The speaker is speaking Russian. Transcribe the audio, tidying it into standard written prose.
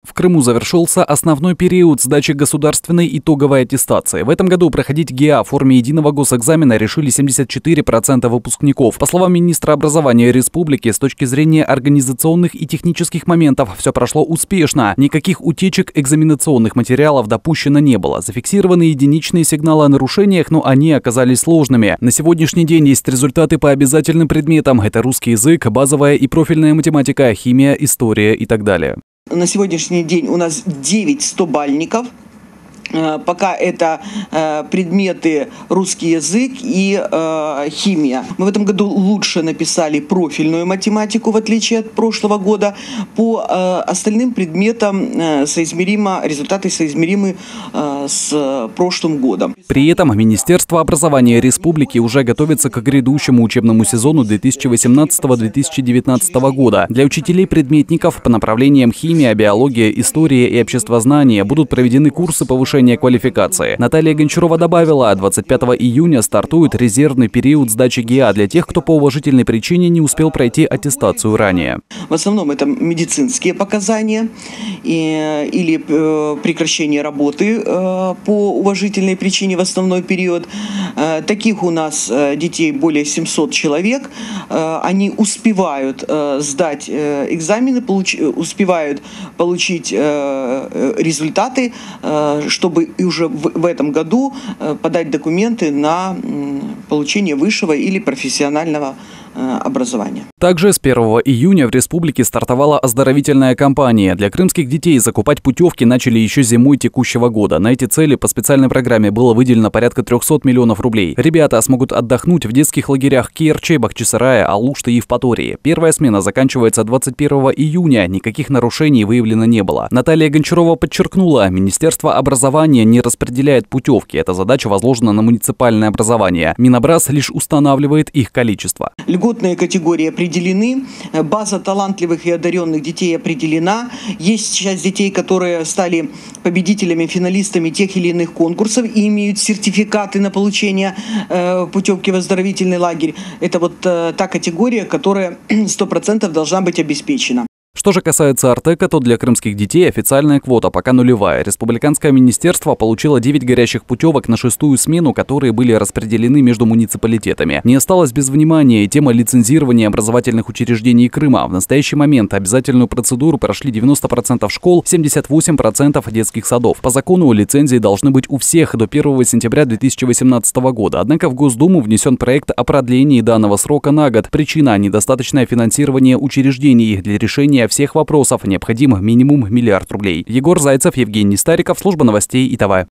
В Крыму завершился основной период сдачи государственной итоговой аттестации. В этом году проходить ГИА в форме единого госэкзамена решили 74% выпускников. По словам министра образования республики, с точки зрения организационных и технических моментов все прошло успешно. Никаких утечек экзаменационных материалов допущено не было. Зафиксированы единичные сигналы о нарушениях, но они оказались сложными. На сегодняшний день есть результаты по обязательным предметам. Это русский язык, базовая и профильная математика, химия, история и так далее. На сегодняшний день у нас 9 100-бальников. Пока это предметы русский язык и химия. Мы в этом году лучше написали профильную математику, в отличие от прошлого года. По остальным предметам результаты соизмеримы с прошлым годом. При этом Министерство образования республики уже готовится к грядущему учебному сезону 2018-2019 года. Для учителей-предметников по направлениям химия, биология, история и обществознание будут проведены курсы повышения квалификации. Наталья Гончарова добавила, 25 июня стартует резервный период сдачи ГИА для тех, кто по уважительной причине не успел пройти аттестацию ранее. В основном это медицинские показания или прекращение работы по уважительной причине в основной период. Таких у нас детей более 700 человек. Они успевают сдать экзамены, успевают получить результаты, чтобы уже в этом году подать документы на получение высшего или профессионального образования. Также с 1 июня в республике стартовала оздоровительная кампания. Для крымских детей закупать путевки начали еще зимой текущего года. На эти цели по специальной программе было выделено порядка 300 миллионов рублей. Ребята смогут отдохнуть в детских лагерях Керчи, Бахчисарая, Алушты и Евпатории. Первая смена заканчивается 21 июня. Никаких нарушений выявлено не было. Наталья Гончарова подчеркнула, Министерство образования не распределяет путевки. Эта задача возложена на муниципальное образование. Минобраз лишь устанавливает их количество. Льготные категории определены, база талантливых и одаренных детей определена. Есть сейчас детей, которые стали победителями, финалистами тех или иных конкурсов и имеют сертификаты на получение путевки в оздоровительный лагерь. Это вот та категория, которая 100% должна быть обеспечена. Что же касается Артека, то для крымских детей официальная квота пока нулевая. Республиканское министерство получило 9 горячих путевок на 6-ю смену, которые были распределены между муниципалитетами. Не осталось без внимания и тема лицензирования образовательных учреждений Крыма. В настоящий момент обязательную процедуру прошли 90% школ, 78% детских садов. По закону лицензии должны быть у всех до 1 сентября 2018 года. Однако в Госдуму внесен проект о продлении данного срока на год. Причина – недостаточное финансирование учреждений. Для решения всех вопросов необходим минимум 1 миллиард рублей. Егор Зайцев, Евгений Стариков, служба новостей ИТВ.